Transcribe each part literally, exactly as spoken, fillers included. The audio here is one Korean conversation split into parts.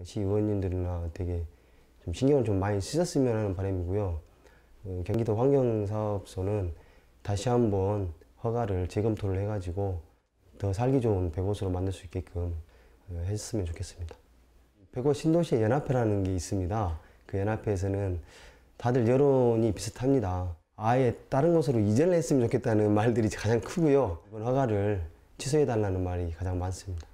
시의원님들이나 되게 좀 신경을 좀 많이 쓰셨으면 하는 바람이고요. 어, 경기도 환경사업소는 다시 한번 허가를 재검토를 해가지고 더 살기 좋은 백옷으로 만들 수 있게끔 어, 했으면 좋겠습니다. 백옷 신도시 연합회라는 게 있습니다. 그 연합회에서는 다들 여론이 비슷합니다. 아예 다른 곳으로 이전을 했으면 좋겠다는 말들이 가장 크고요. 이번 허가를 취소해달라는 말이 가장 많습니다.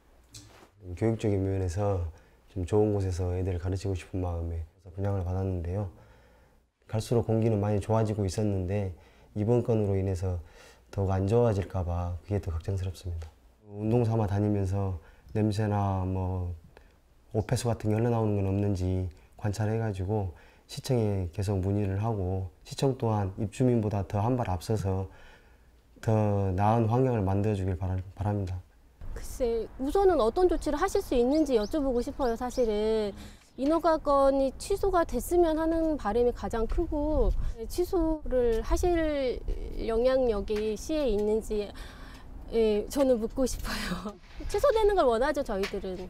교육적인 면에서 좀 좋은 곳에서 애들을 가르치고 싶은 마음에 분양을 받았는데요. 갈수록 공기는 많이 좋아지고 있었는데 이번 건으로 인해서 더욱 안 좋아질까 봐 그게 더 걱정스럽습니다. 운동 삼아 다니면서 냄새나 뭐 오폐수 같은 게 흘러나오는 건 없는지 관찰해가지고 시청에 계속 문의를 하고 시청 또한 입주민보다 더 한 발 앞서서 더 나은 환경을 만들어주길 바랍니다. 글쎄, 우선은 어떤 조치를 하실 수 있는지 여쭤보고 싶어요, 사실은. 인허가 건이 취소가 됐으면 하는 바람이 가장 크고 취소를 하실 영향력이 시에 있는지 예, 저는 묻고 싶어요. 취소되는 걸 원하죠, 저희들은.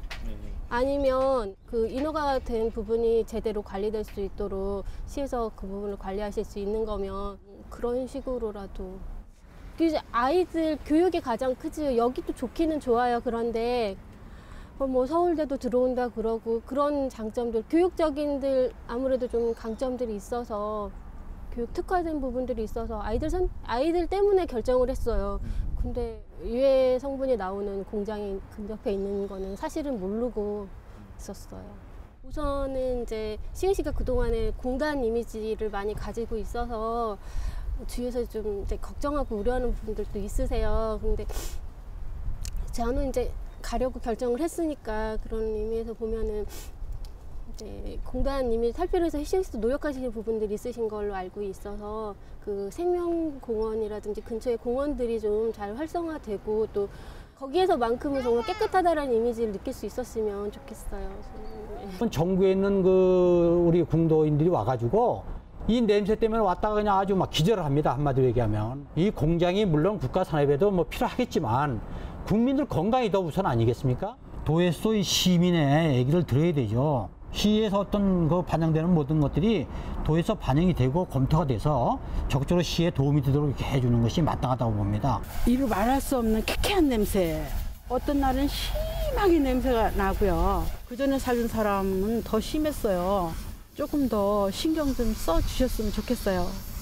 아니면 그 인허가 된 부분이 제대로 관리될 수 있도록 시에서 그 부분을 관리하실 수 있는 거면 그런 식으로라도. 아이들 교육이 가장 크지요. 여기도 좋기는 좋아요. 그런데 뭐 서울대도 들어온다 그러고 그런 장점들, 교육적인들 아무래도 좀 강점들이 있어서 교육 특화된 부분들이 있어서 아이들 선, 아이들 때문에 결정을 했어요. 근데 유해 성분이 나오는 공장이 근접해 있는 거는 사실은 모르고 있었어요. 우선은 이제 시흥시가 그동안에 공단 이미지를 많이 가지고 있어서 주위에서 좀 이제 걱정하고 우려하는 부분들도 있으세요. 근데 저는 이제 가려고 결정을 했으니까 그런 의미에서 보면은 이제 공단 이미지 탈피를 해서 시흥시도 노력하시는 부분들이 있으신 걸로 알고 있어서 그 생명공원이라든지 근처의 공원들이 좀 잘 활성화되고 또 거기에서만큼은 정말 깨끗하다라는 이미지를 느낄 수 있었으면 좋겠어요. 네. 전국에 있는 그 우리 궁도인들이 와가지고 이 냄새 때문에 왔다가 그냥 아주 막 기절을 합니다. 한마디로 얘기하면. 이 공장이 물론 국가 산업에도 뭐 필요하겠지만 국민들 건강이 더 우선 아니겠습니까? 도에서 이 시민의 얘기를 들어야 되죠. 시에서 어떤 그 반영되는 모든 것들이 도에서 반영이 되고 검토가 돼서 적극적으로 시에 도움이 되도록 이렇게 해주는 것이 마땅하다고 봅니다. 이루 말할 수 없는 쾌쾌한 냄새. 어떤 날은 심하게 냄새가 나고요. 그 전에 살던 사람은 더 심했어요. 조금 더 신경 좀 써 주셨으면 좋겠어요.